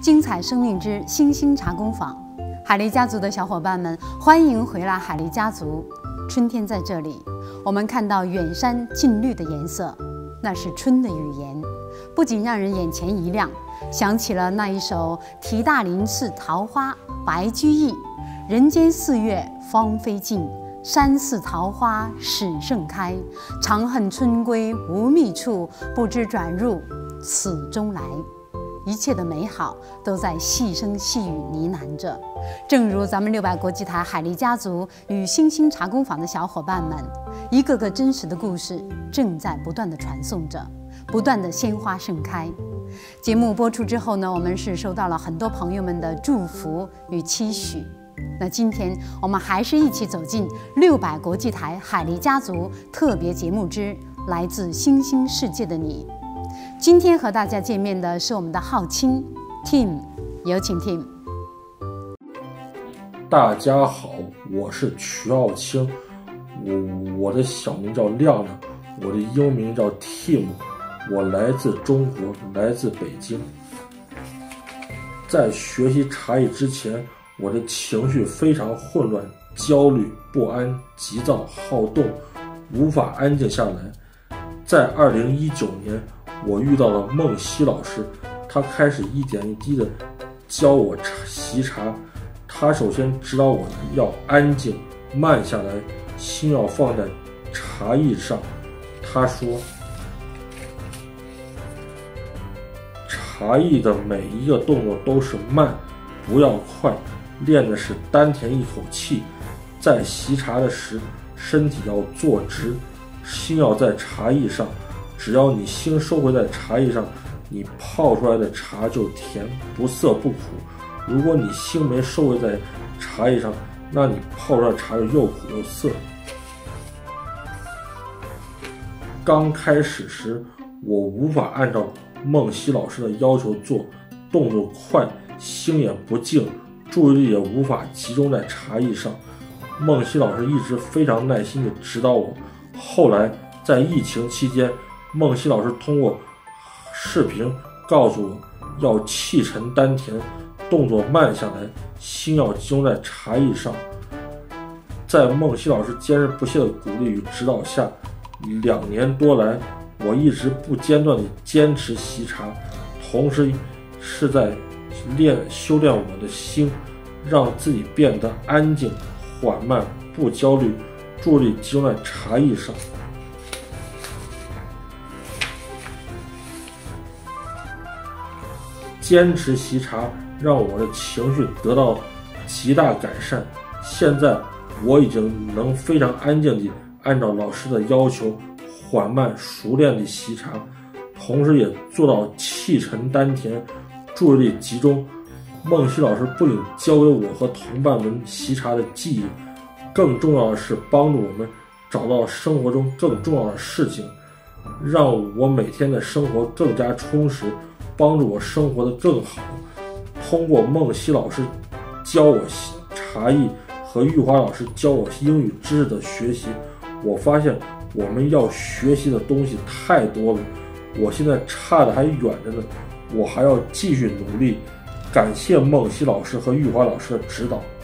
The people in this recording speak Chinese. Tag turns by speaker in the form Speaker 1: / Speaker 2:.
Speaker 1: 精彩生命之星星茶工坊，海狸家族的小伙伴们，欢迎回来！海狸家族，春天在这里，我们看到远山近绿的颜色，那是春的语言，不仅让人眼前一亮，想起了那一首《题大林寺桃花白居易》：人间四月芳菲尽，山寺桃花始盛开。长恨春归无觅处，不知转入此中来。一切的美好都在细声细语呢喃着，正如咱们600国际台海狸家族与星星茶工坊的小伙伴们，一个个真实的故事正在不断的传颂着，不断的鲜花盛开。节目播出之后呢，我们是收到了很多朋友们的祝福与期许。那今天我们还是一起走进600国际台海狸家族特别节目之来自星星世界的你。今天和大家见面的是我们的浩清 Tim， 有请 Tim。
Speaker 2: 大家好，我是曲浩清，我的小名叫亮亮，我的英名叫 Tim， 我来自中国，来自北京。在学习茶艺之前，我的情绪非常混乱，焦虑、不安、急躁、好动，无法安静下来。在2019年，我遇到了孟熙老师，他开始一点一滴的教我习茶。他首先指导我要安静、慢下来，心要放在茶艺上。他说，茶艺的每一个动作都是慢，不要快，练的是丹田一口气。在习茶的时，身体要坐直，心要在茶艺上。只要你心收回在茶艺上，你泡出来的茶就甜，不涩不苦。如果你心没收回在茶艺上，那你泡出来的茶就又苦又涩。刚开始时，我无法按照孟熙老师的要求做，动作快，心也不静，注意力也无法集中在茶艺上。孟熙老师一直非常耐心地指导我。后来在疫情期间，孟熙老师通过视频告诉我要气沉丹田，动作慢下来，心要集中在茶艺上。在孟熙老师坚持不懈的鼓励与指导下，2年多来，我一直不间断地坚持习茶，同时是在修炼我的心，让自己变得安静、缓慢、不焦虑，注意力集中在茶艺上。坚持习茶让我的情绪得到极大改善，现在我已经能非常安静地按照老师的要求缓慢熟练地习茶，同时也做到气沉丹田，注意力集中。孟熙老师不仅教给我和同伴们习茶的技艺，更重要的是帮助我们找到生活中更重要的事情，让我每天的生活更加充实，帮助我生活得更好。通过孟熙老师教我茶艺和玉华老师教我英语知识的学习，我发现我们要学习的东西太多了，我现在差的还远着呢，我还要继续努力。感谢孟熙老师和玉华老师的指导。